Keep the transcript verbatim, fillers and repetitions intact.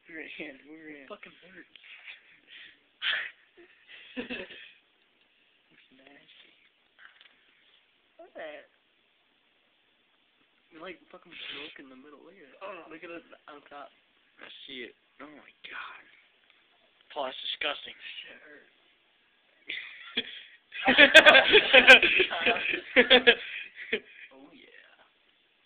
We're in. We're in. It fucking hurts. It's nasty. What's that? You like fucking broke in the middle. Look at it. Oh. Look at it on top. I see it. Oh my god. Paul, that's disgusting. Shit hurts.